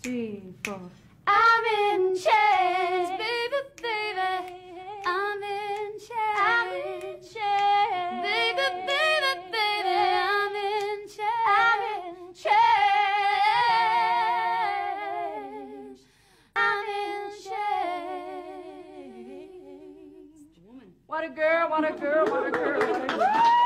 3, 4. I'm in chains, baby, baby. I'm in chains. I'm in chains. Baby, baby, baby. I'm in chains. I'm in chains. I'm in chains. What a girl, what a girl, what a girl, what a girl.